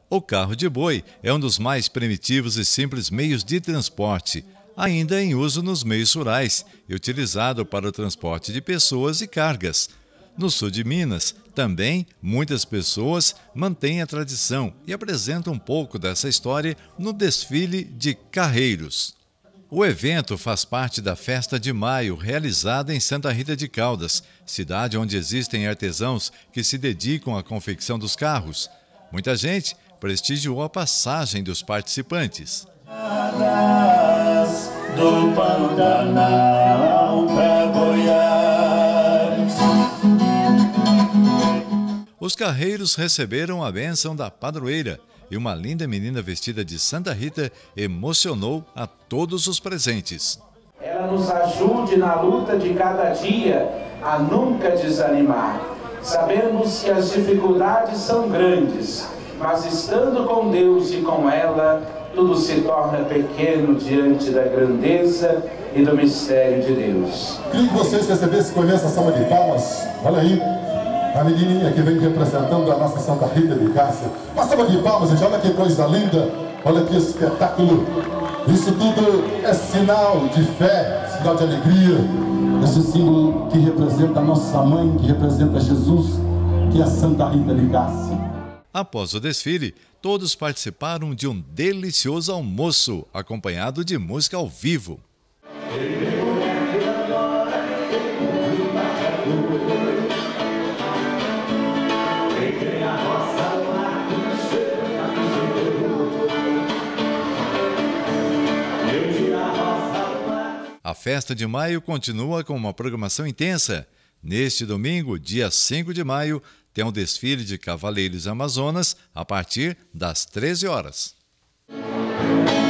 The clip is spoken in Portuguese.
O carro de boi é um dos mais primitivos e simples meios de transporte, ainda em uso nos meios rurais e utilizado para o transporte de pessoas e cargas. No sul de Minas, também, muitas pessoas mantêm a tradição e apresentam um pouco dessa história no desfile de carreiros. O evento faz parte da Festa de Maio, realizada em Santa Rita de Caldas, cidade onde existem artesãos que se dedicam à confecção dos carros. Muita gente prestigiou a passagem dos participantes. Do Pantanal pra Goiás. Os carreiros receberam a bênção da padroeira e uma linda menina vestida de Santa Rita emocionou a todos os presentes. Ela nos ajude na luta de cada dia a nunca desanimar. Sabemos que as dificuldades são grandes, mas estando com Deus e com ela, tudo se torna pequeno diante da grandeza e do mistério de Deus. Queria que vocês recebessem com essa salva de palmas. Olha aí, a menininha que vem representando a nossa Santa Rita de Cássia. Uma salva de palmas, gente, olha que coisa linda, olha que espetáculo. Isso tudo é sinal de fé, sinal de alegria. Esse símbolo que representa a nossa mãe, que representa Jesus, que é a Santa Rita de Cássia. Após o desfile, todos participaram de um delicioso almoço, acompanhado de música ao vivo. A Festa de Maio continua com uma programação intensa. Neste domingo, dia 5 de maio, tem um desfile de Cavaleiros Amazonas a partir das 13 horas.